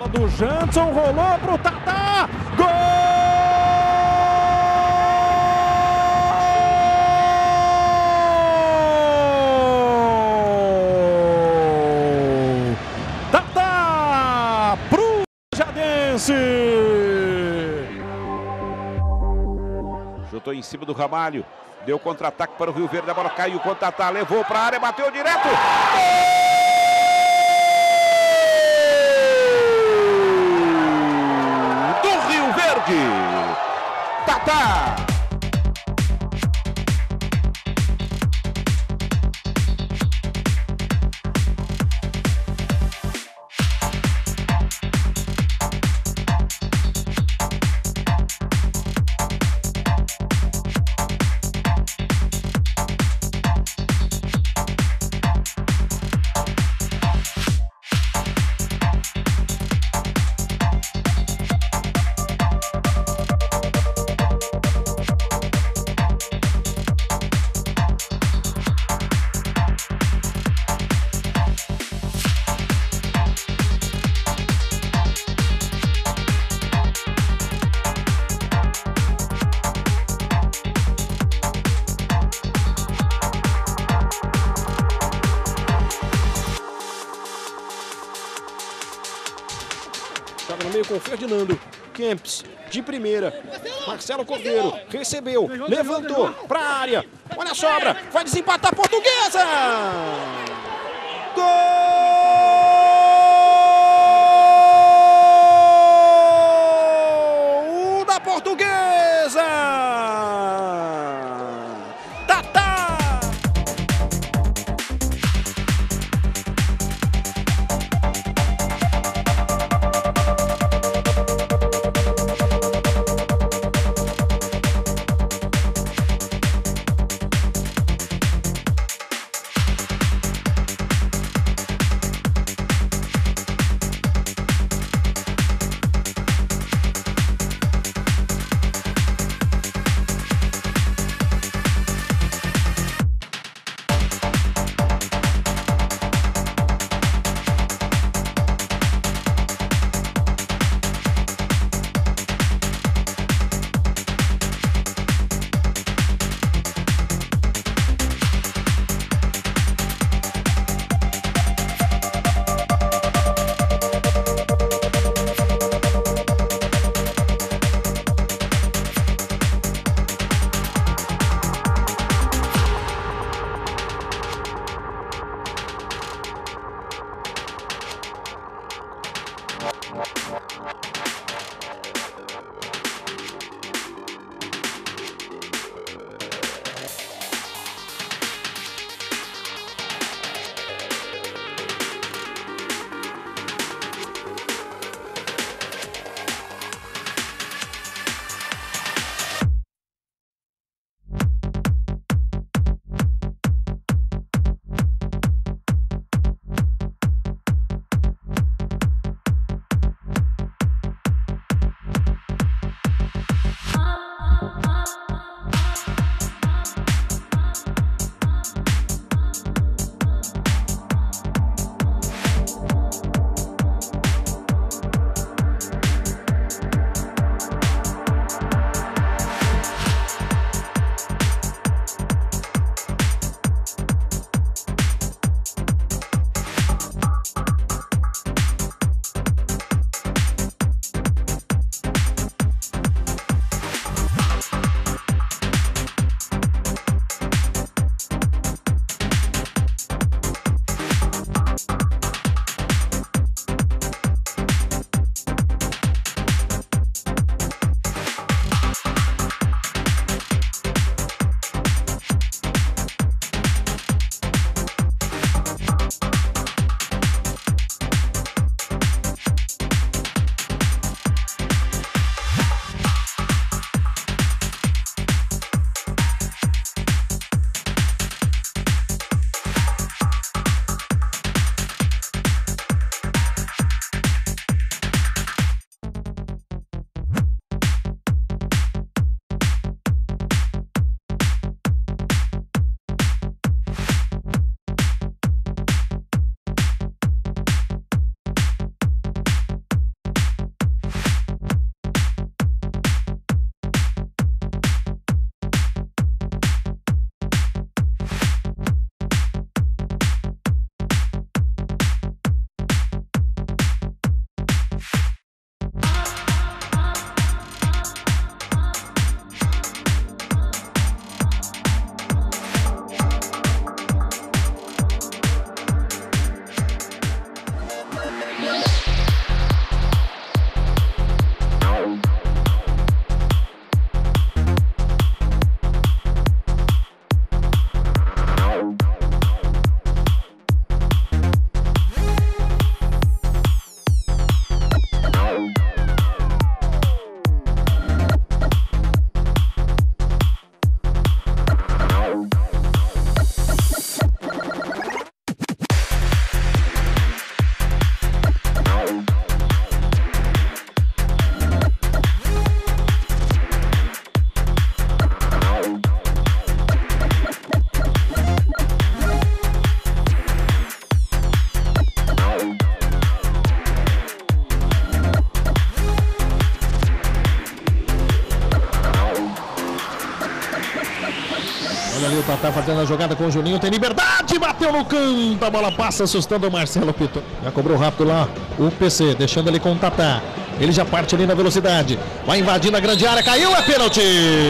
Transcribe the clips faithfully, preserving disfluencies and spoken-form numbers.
do Janson, rolou pro Tatá, gol! Tatá pro Jadense! Chutou em cima do Ramalho, deu contra-ataque para o Rio Verde, a bola caiu, o Tatá levou para a área, bateu direto. Gol do Rio Verde! Tatá! Estava no meio com o Ferdinando. Kempis, de primeira. Marcelo Cordeiro, recebeu, levantou para a área. Olha a sobra, vai desempatar a Portuguesa! Gol da Portuguesa! Tatá! Olha ali o Tatá fazendo a jogada com o Juninho, tem liberdade, bateu no canto, a bola passa assustando o Marcelo Pitton. Já cobrou rápido lá o P C, deixando ali com o Tatá. Ele já parte ali na velocidade, vai invadindo a grande área, caiu, é pênalti!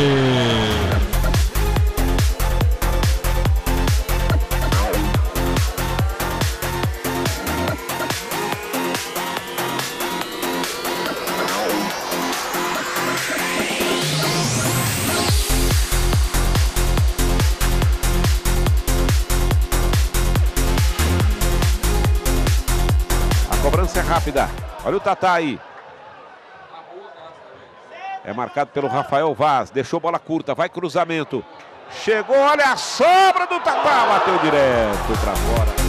Cobrança é rápida. Olha o Tatá aí. É marcado pelo Rafael Vaz. Deixou bola curta. Vai cruzamento. Chegou. Olha a sobra do Tatá. Bateu direto para fora.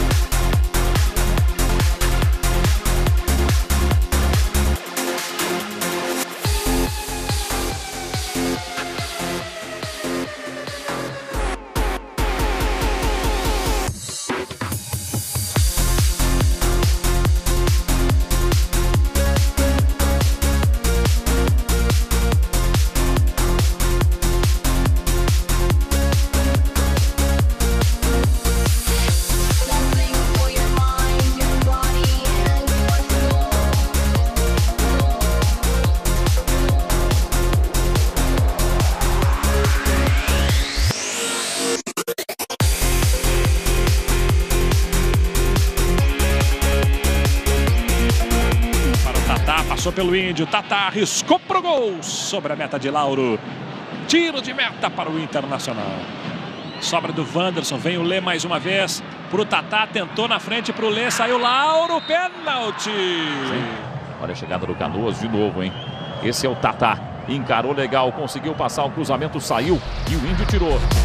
Passou pelo Índio, Tatá arriscou pro gol sobre a meta de Lauro. Tiro de meta para o Internacional. Sobra do Wanderson, vem o Lê mais uma vez pro Tatá, tentou na frente pro Lê, saiu Lauro, pênalti. Sim. Olha a chegada do Canoas de novo, hein? Esse é o Tatá, encarou legal, conseguiu passar o cruzamento, saiu e o Índio tirou.